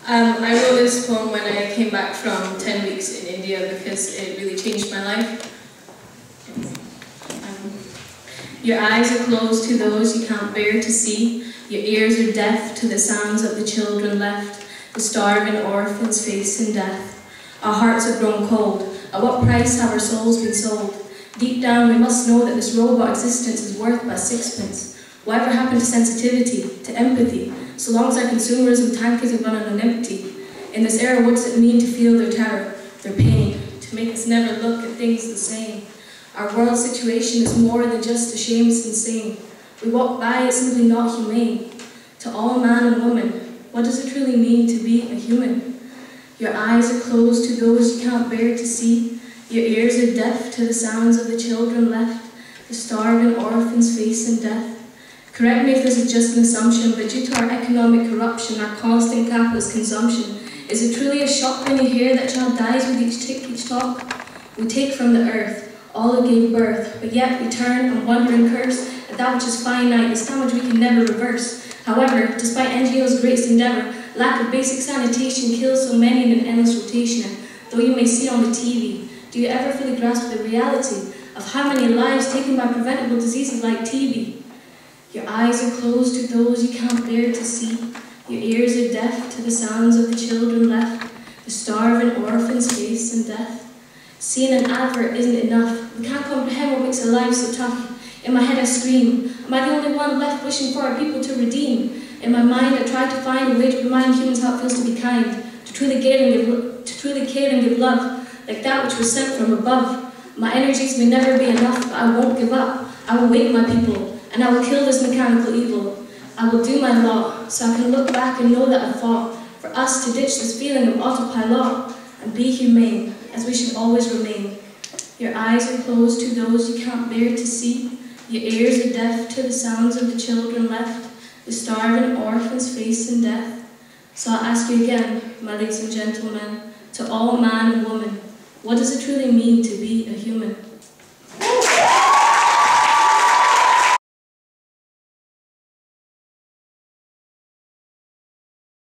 I wrote this poem when I came back from 10 weeks in India because it really changed my life. Your eyes are closed to those you can't bear to see. Your ears are deaf to the sounds of the children left, the starving orphans facing death. Our hearts have grown cold. At what price have our souls been sold? Deep down we must know that this robot existence is worth but sixpence. Whatever happened to sensitivity, to empathy? So long as our consumerism tank isn't running on empty. In this era, what does it mean to feel their terror, their pain, to make us never look at things the same? Our world situation is more than just a shame, it's insane. We walk by, it's simply not humane. To all man and woman, what does it truly mean to be a human? Your eyes are closed to those you can't bear to see. Your ears are deaf to the sounds of the children left, the starving orphans facing death. Correct me if this is just an assumption, but due to our economic corruption, our constant capitalist consumption, is it truly a shock when you hear that child dies with each tick, each talk? We take from the earth all it gave birth, but yet we turn and wonder and curse at that which is finite, this damage we can never reverse. However, despite NGO's greatest endeavour, lack of basic sanitation kills so many in an endless rotation. And though you may see on the TV, do you ever fully grasp the reality of how many lives taken by preventable diseases like TB? Your eyes are closed to those you can't bear to see. Your ears are deaf to the sounds of the children left, the starving orphans facing death. Seeing an advert isn't enough. We can't comprehend what makes our lives so tough. In my head I scream, am I the only one left wishing for our people to redeem? In my mind I try to find a way to remind humans how it feels to be kind, to truly care and give love, like that which was sent from above. My energies may never be enough, but I won't give up. I will wake my people. And I will kill this mechanical evil. I will do my lot, so I can look back and know that I fought for us to ditch this feeling of autopilot and be humane, as we should always remain. Your eyes are closed to those you can't bear to see. Your ears are deaf to the sounds of the children left, the starving orphans facing death. So I ask you again, my ladies and gentlemen, to all man and woman, what does it truly mean to be a human?